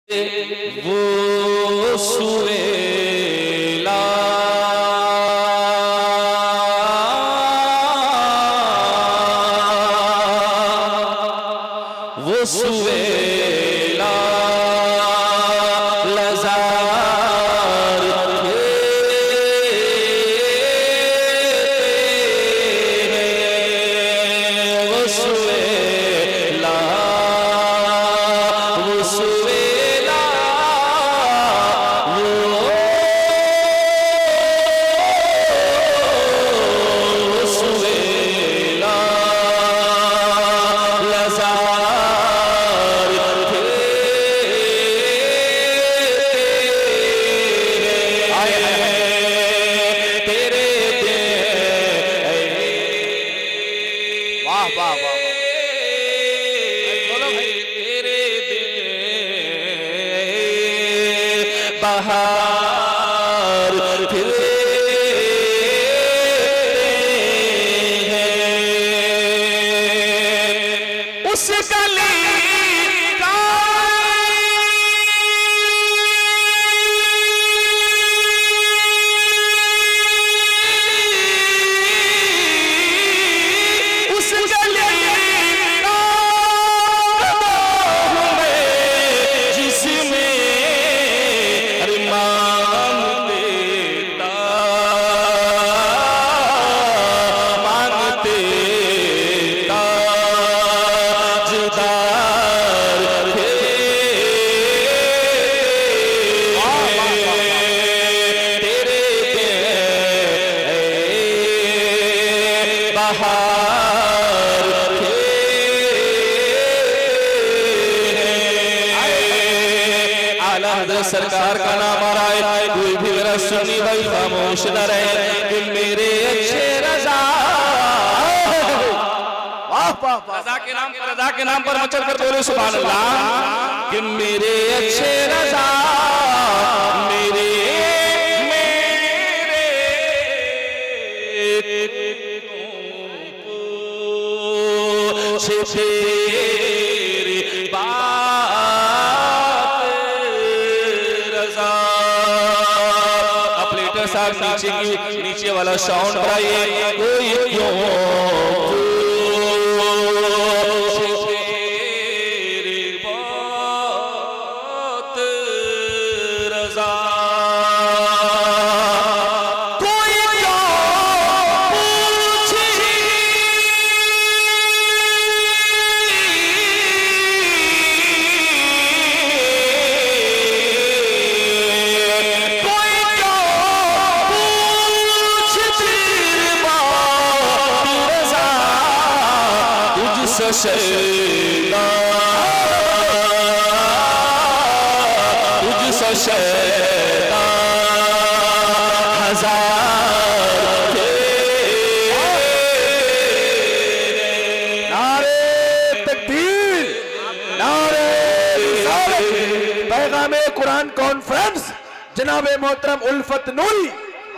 वो सुवेला वो सुवेला लजार वो सुवेला वो सुवेला वो सुवेला लजार तेरे दे वाह वाह वाह बोलो भाई तेरे दे बहार फिर उस गली का उस गली का जिसमें अरमान देता मांगते सरकार का नाम आ रहा है, कोई भी मेरा सुन्नी भाई खामोश न रहे कि मेरे अच्छे रज़ा रज़ा के नाम पर मचल कर बोले सुभान अल्लाह कि मेरे अच्छे रज़ा मेरे नीचे वाला साउंड बढ़ाइए कोई क्यों रजा कोई क्यों शैला तुझ शैला हजार नारे तकबीर नारे पैगामे कुरान कॉन्फ्रेंस जनाबे मोहतरम उल्फत नूरी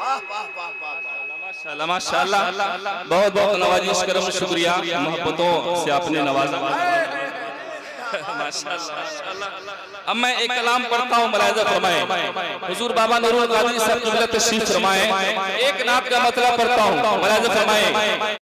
माशाअल्लाह बहुत बहुत नवाजिश करम शुक्रिया मोहब्बतों से आपने नवाजा माशाअल्लाह। अब मैं एक कलाम पढ़ता हूँ मुलाहिजा फरमाएं हुजूर बाबा नूरुल कादरी साहब की तशरीफ फरमाएं एक नात का मतलब पढ़ता हूँ मुलाहिजा फरमाएं।